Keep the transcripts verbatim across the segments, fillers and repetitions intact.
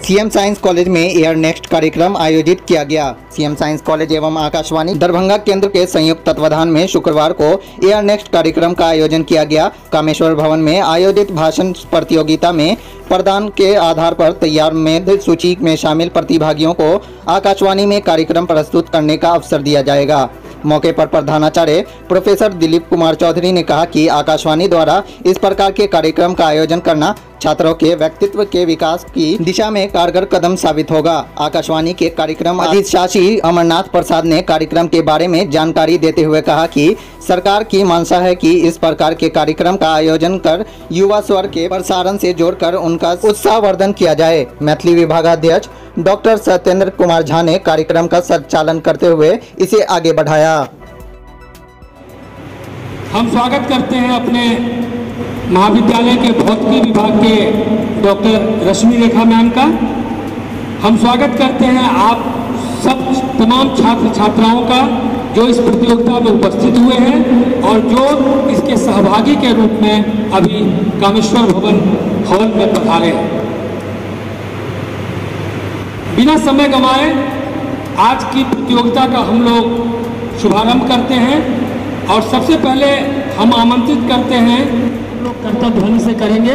CM science college में air next कार्यक्रम आयोजित किया गया। सीएम साइंस कॉलेज एवं आकाशवाणी दरभंगा केंद्र के संयुक्त तत्वाधान में शुक्रवार को एयर नेक्स्ट कार्यक्रम का आयोजन किया गया। कामेश्वर भवन में आयोजित भाषण प्रतियोगिता में प्रदान के आधार पर तैयार मेध सूची में शामिल प्रतिभागियों को आकाशवाणी में कार्यक्रम प्रस्तुत करने का अवसर दिया जाएगा। मौके पर प्रधानाचार्य प्रोफेसर दिलीप कुमार चौधरी ने कहा कि आकाशवाणी द्वारा इस प्रकार के कार्यक्रम का आयोजन करना छात्रों के व्यक्तित्व के विकास की दिशा में कारगर कदम साबित होगा। आकाशवाणी के कार्यक्रम अधिशासी अमरनाथ प्रसाद ने कार्यक्रम के बारे में जानकारी देते हुए कहा कि सरकार की मंशा है कि इस प्रकार के कार्यक्रम का आयोजन कर युवा स्वर के प्रसारण से जोड़कर उनका उत्साहवर्धन किया जाए। मैथिली विभागाध्यक्ष डॉक्टर सत्येंद्र कुमार झा ने कार्यक्रम का संचालन करते हुए इसे आगे बढ़ाया। हम स्वागत करते हैं अपने महाविद्यालय के भौतिकी विभाग के डॉक्टर रश्मि रेखा मैम का। हम स्वागत करते हैं आप सब तमाम छात्र छात्राओं का जो इस प्रतियोगिता में उपस्थित हुए हैं और जो इसके सहभागी के रूप में अभी कामेश्वर भवन हॉल में पधारे हैं। बिना समय गंवाए आज की प्रतियोगिता का हम लोग शुभारंभ करते हैं और सबसे पहले हम आमंत्रित करते हैं, हम लोग कर्तव्य ध्वनि से करेंगे।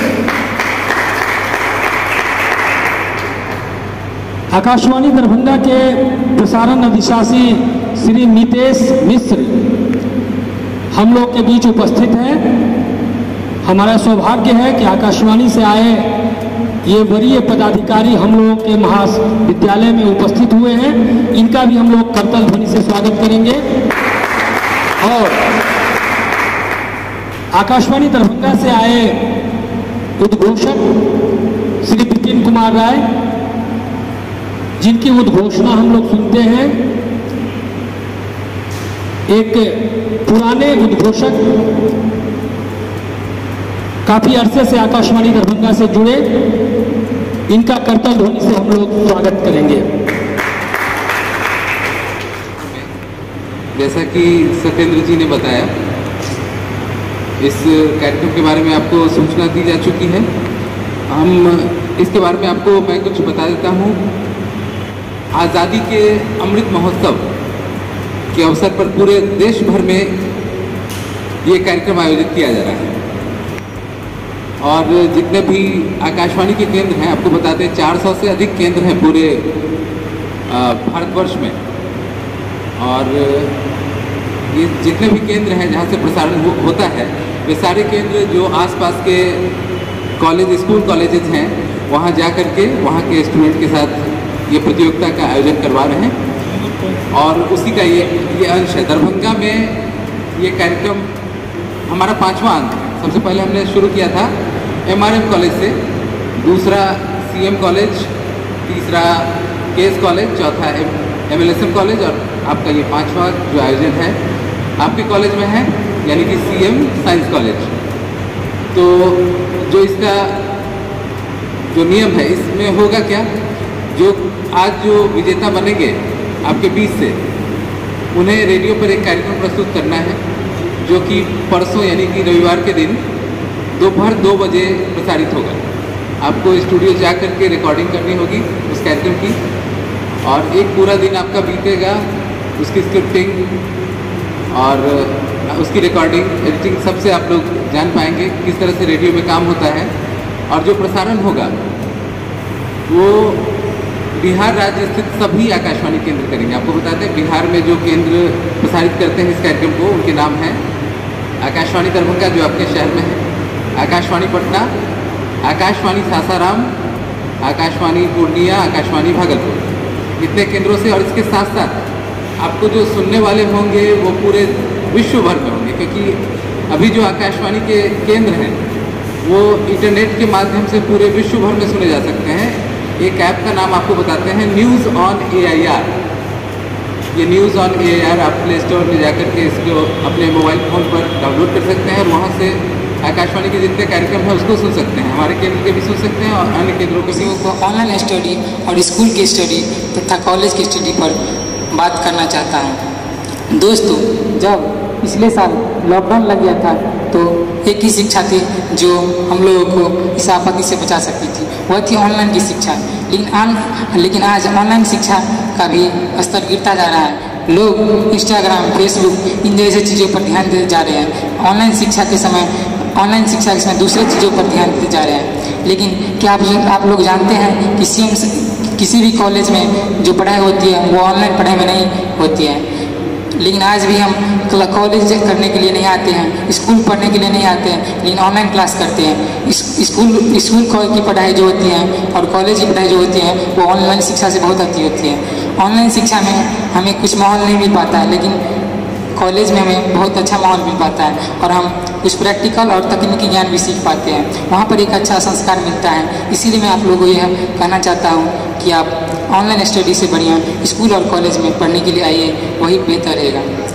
आकाशवाणी दरभंगा के प्रसारण अधिशासी श्री नितेश मिश्र हम लोग के बीच उपस्थित हैं। हमारा सौभाग्य है कि आकाशवाणी से आए ये वरीय पदाधिकारी हम लोगों के महाविद्यालय में उपस्थित हुए हैं। इनका भी हम लोग कर्तव्य ध्वनि से स्वागत करेंगे। और आकाशवाणी दरभंगा से आए उद्घोषक श्री विपिन कुमार राय, जिनकी उद्घोषणा हम लोग सुनते हैं। एक पुराने उद्घोषक, काफी अरसे से आकाशवाणी दरभंगा से जुड़े, इनका कर्तव्य ध्वनि से हम लोग स्वागत करेंगे। जैसा कि सत्येंद्र जी ने बताया, इस कार्यक्रम के बारे में आपको सूचना दी जा चुकी है। हम इसके बारे में आपको मैं कुछ बता देता हूँ। आज़ादी के अमृत महोत्सव के अवसर पर पूरे देश भर में ये कार्यक्रम आयोजित किया जा रहा है और जितने भी आकाशवाणी के केंद्र हैं, आपको बताते हैं चार सौ से अधिक केंद्र हैं पूरे भारतवर्ष में। और ये जितने भी केंद्र हैं जहाँ से प्रसारण हो, होता है, वे सारे केंद्र जो आसपास के कॉलेज, स्कूल, कॉलेजेस हैं, वहाँ जा कर के वहाँ के स्टूडेंट के साथ ये प्रतियोगिता का आयोजन करवा रहे हैं। और उसी का ये ये अंश है। दरभंगा में ये कार्यक्रम हमारा पाँचवा अंक है। सबसे पहले हमने शुरू किया था एमआरएम कॉलेज से, दूसरा सीएम कॉलेज, तीसरा केएस कॉलेज, चौथा एमएलएसएम कॉलेज और आपका ये पांचवा जो आयोजन है आपके कॉलेज में है, यानी कि सीएम साइंस कॉलेज। तो जो इसका जो नियम है, इसमें होगा क्या, जो आज जो विजेता बनेंगे आपके बीच से, उन्हें रेडियो पर एक कार्यक्रम प्रस्तुत करना है जो कि परसों यानी कि रविवार के दिन दोपहर दो बजे प्रसारित होगा। आपको स्टूडियो जा कर के रिकॉर्डिंग करनी होगी उस कार्यक्रम की और एक पूरा दिन आपका बीतेगा उसकी स्क्रिप्टिंग और उसकी रिकॉर्डिंग, एडिटिंग, सबसे आप लोग जान पाएंगे किस तरह से रेडियो में काम होता है। और जो प्रसारण होगा वो बिहार राज्य स्थित सभी आकाशवाणी केंद्र करेंगे। आपको बताते हैं बिहार में जो केंद्र प्रसारित करते हैं इस कार्यक्रम को, उनके नाम हैं आकाशवाणी दरभंगा जो आपके शहर में है, आकाशवाणी पटना, आकाशवाणी सासाराम, आकाशवाणी पूर्णिया, आकाशवाणी भागलपुर, इतने केंद्रों से। और इसके साथ साथ आपको जो सुनने वाले होंगे वो पूरे विश्व भर में होंगे, क्योंकि अभी जो आकाशवाणी के केंद्र हैं वो इंटरनेट के माध्यम से पूरे विश्व भर में सुने जा सकते हैं। एक ऐप का नाम आपको बताते हैं, news on A I R. ये news on A I R आप प्ले स्टोर में जाकर के इसको अपने मोबाइल फ़ोन पर डाउनलोड कर सकते हैं और वहाँ से आकाशवाणी के जितने कार्यक्रम हैं उसको सुन सकते हैं। हमारे केंद्र के भी सुन सकते हैं और अन्य केंद्रों के भी। को ऑनलाइन स्टडी और स्कूल की स्टडी तथा कॉलेज की स्टडी पर बात करना चाहता हूँ। दोस्तों, जब पिछले साल लॉकडाउन लग गया था तो एक ही शिक्षा थी जो हम लोगों को इस आपत्ति से बचा सकती थी, वह थी ऑनलाइन की शिक्षा। लेकिन आन लेकिन आज ऑनलाइन शिक्षा का भी स्तर गिरता जा रहा है। लोग इंस्टाग्राम, फेसबुक इन जैसे चीज़ों पर ध्यान देते जा रहे हैं। ऑनलाइन शिक्षा के समय ऑनलाइन शिक्षा के समय दूसरे चीज़ों पर ध्यान देते जा रहे हैं। लेकिन क्या आप आप लोग जानते हैं कि सी किसी भी कॉलेज में जो पढ़ाई होती है वो ऑनलाइन पढ़ाई में नहीं होती है। लेकिन आज भी हम कॉलेज करने के लिए नहीं आते हैं, स्कूल पढ़ने के लिए नहीं आते हैं, लेकिन ऑनलाइन क्लास करते हैं। स्कूल स्कूल की पढ़ाई जो होती है और कॉलेज की पढ़ाई जो होती है वो ऑनलाइन शिक्षा से बहुत अच्छी होती है। ऑनलाइन शिक्षा में हमें कुछ माहौल नहीं मिल पाता है, लेकिन कॉलेज में हमें बहुत अच्छा माहौल मिल पाता है और हम कुछ प्रैक्टिकल और तकनीकी ज्ञान भी सीख पाते हैं। वहाँ पर एक अच्छा संस्कार मिलता है। इसीलिए मैं आप लोगों को यह कहना चाहता हूँ कि आप ऑनलाइन स्टडी से बढ़िया स्कूल और कॉलेज में पढ़ने के लिए आइए, वही बेहतर रहेगा।